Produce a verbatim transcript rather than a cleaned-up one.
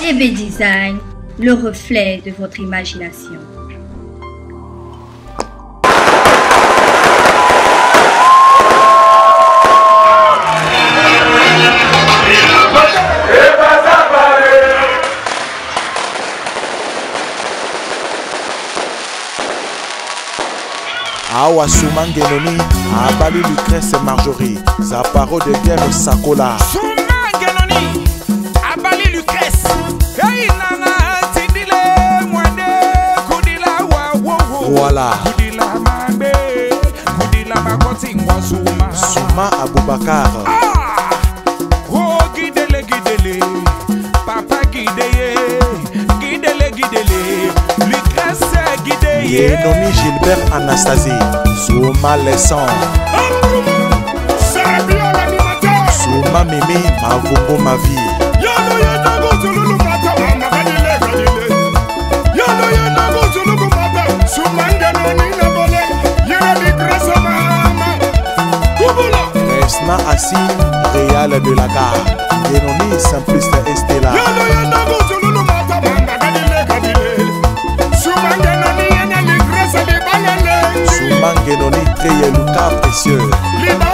D B Design, le reflet de votre imagination. Awa Soumangenoni, Abali Lucrèce Marjorie, Zaparo de guerre Sakola. Soumangenoni, Abali Lucrèce, hey nana, tidile, mwende, kudila wa wo. Voilà. Kudila mambe, kudila makoti ngwa Souma. Souma Aboubakar. Ah, oh guidele guidele, papa guideye, guidele guidele, Lucrèce guideye. Yenomi Gilbert Anastasie, Souma Lesson. Souma Mimi, Mavumbo ma vie. Resna Assi, Réal de la gare. Yenomi Simpliste Estella. Soumangenoni Treye Luka Précieux.